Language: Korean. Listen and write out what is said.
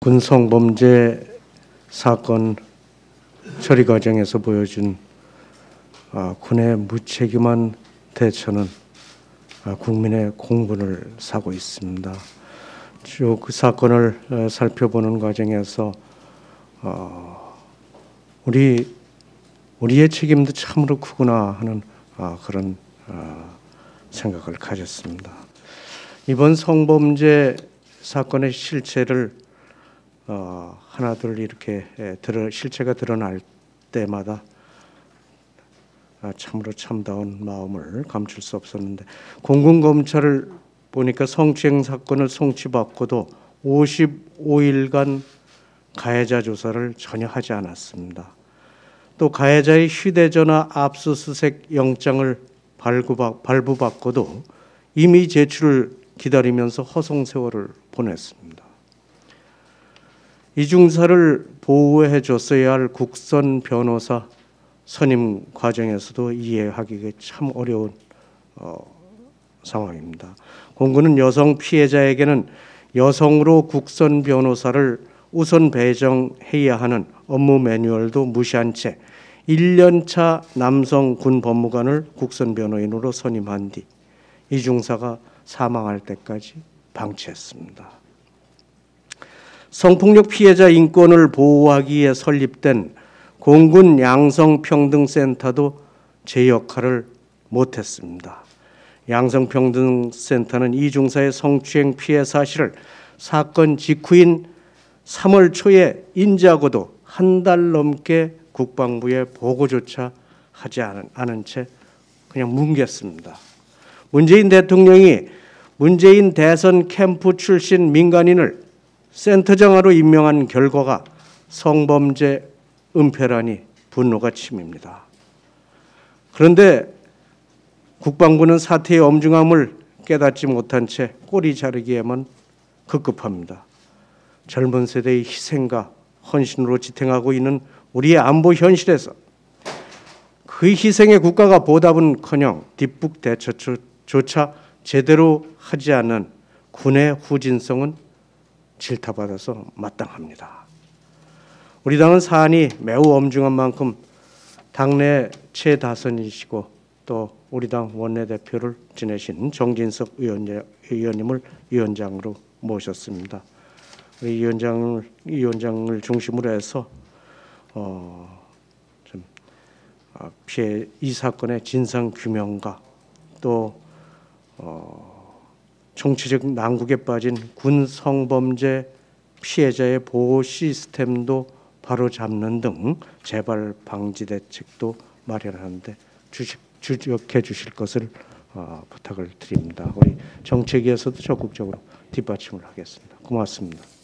군 성범죄 사건 처리 과정에서 보여준 군의 무책임한 대처는 국민의 공분을 사고 있습니다. 쭉 그 사건을 살펴보는 과정에서 우리의 책임도 참으로 크구나 하는 그런 생각을 가졌습니다. 이번 성범죄 사건의 실체를 하나둘 이렇게 실체가 드러날 때마다 참으로 참다운 마음을 감출 수 없었는데, 공군 검찰을 보니까 성추행 사건을 송치받고도 55일간 가해자 조사를 전혀 하지 않았습니다. 또 가해자의 휴대전화 압수수색 영장을 발부받고도 이미 제출을 기다리면서 허송세월을 보냈습니다. 이중사를 보호해 줬어야 할 국선 변호사 선임 과정에서도 이해하기가 참 어려운 상황입니다. 공군은 여성 피해자에게는 여성으로 국선 변호사를 우선 배정해야 하는 업무 매뉴얼도 무시한 채 1년차 남성 군 법무관을 국선 변호인으로 선임한 뒤 이중사가 사망할 때까지 방치했습니다. 성폭력 피해자 인권을 보호하기 위해 설립된 공군 양성평등센터도 제 역할을 못했습니다. 양성평등센터는 이중사의 성추행 피해 사실을 사건 직후인 3월 초에 인지하고도 한 달 넘게 국방부에 보고조차 하지 않은 채 그냥 뭉갰습니다. 문재인 대통령이 문재인 대선 캠프 출신 민간인을 센터장으로 임명한 결과가 성범죄 은폐라니 분노가 치밉니다. 그런데 국방부는 사태의 엄중함을 깨닫지 못한 채 꼬리 자르기에만 급급합니다. 젊은 세대의 희생과 헌신으로 지탱하고 있는 우리의 안보 현실에서 그 희생에 국가가 보답은커녕 뒷북 대처조차 제대로 하지 않는 군의 후진성은 질타받아서 마땅합니다. 우리 당은 사안이 매우 엄중한 만큼 당내 최다선이시고 또 우리 당 원내대표를 지내신 정진석 의원님을 위원장으로 모셨습니다. 우리 위원장을 중심으로 해서 이 사건의 진상 규명과 또 정치적 난국에 빠진 군 성범죄 피해자의 보호 시스템도 바로잡는 등 재발 방지 대책도 마련하는데 주력해 주실 것을 부탁을 드립니다. 우리 정책위에서도 적극적으로 뒷받침을 하겠습니다. 고맙습니다.